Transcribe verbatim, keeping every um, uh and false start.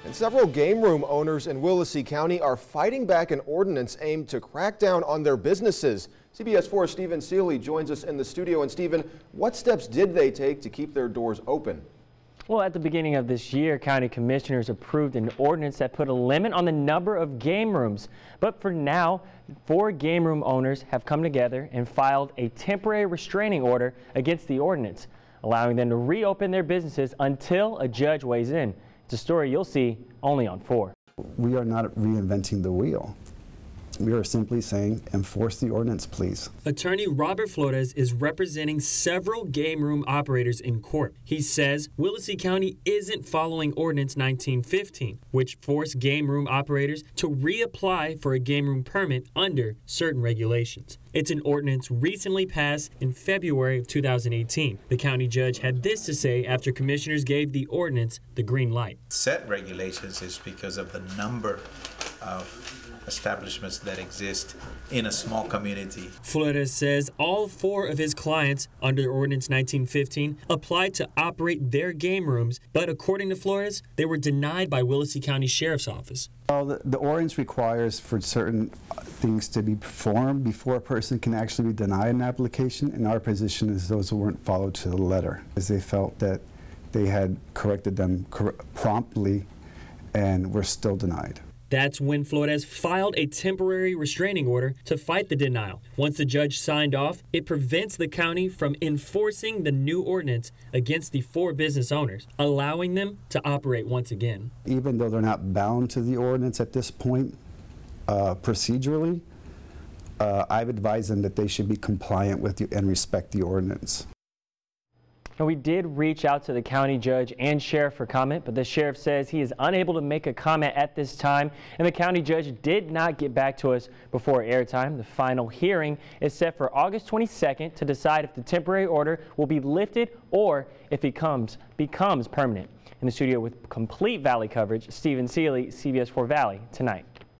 And several game room owners in Willacy County are fighting back an ordinance aimed to crack down on their businesses. C B S four's Stephen Seeley joins us in the studio. And Stephen, what steps did they take to keep their doors open? Well, at the beginning of this year, county commissioners approved an ordinance that put a limit on the number of game rooms. But for now, four game room owners have come together and filed a temporary restraining order against the ordinance, allowing them to reopen their businesses until a judge weighs in. It's a story you'll see only on four. We are not reinventing the wheel. We are simply saying, enforce the ordinance, please. Attorney Robert Flores is representing several game room operators in court. He says Willacy County isn't following Ordinance nineteen fifteen, which forced game room operators to reapply for a game room permit under certain regulations. It's an ordinance recently passed in February of two thousand eighteen. The county judge had this to say after commissioners gave the ordinance the green light. Set regulations is because of the number of establishments that exist in a small community. Flores says all four of his clients under Ordinance nineteen fifteen applied to operate their game rooms, but according to Flores, they were denied by Willacy County Sheriff's Office. Well, the, the ordinance requires for certain things to be performed before a person can actually be denied an application, and our position is those weren't followed to the letter, as they felt that they had corrected them cor promptly and were still denied. That's when Flores filed a temporary restraining order to fight the denial. Once the judge signed off, it prevents the county from enforcing the new ordinance against the four business owners, allowing them to operate once again. Even though they're not bound to the ordinance at this point, uh, procedurally, uh, I've advised them that they should be compliant with the, and respect the ordinance. And we did reach out to the county judge and sheriff for comment, but the sheriff says he is unable to make a comment at this time, and the county judge did not get back to us before airtime. The final hearing is set for August twenty-second to decide if the temporary order will be lifted or if it comes, becomes permanent. In the studio with complete Valley coverage, Stephen Seeley, C B S four Valley Tonight.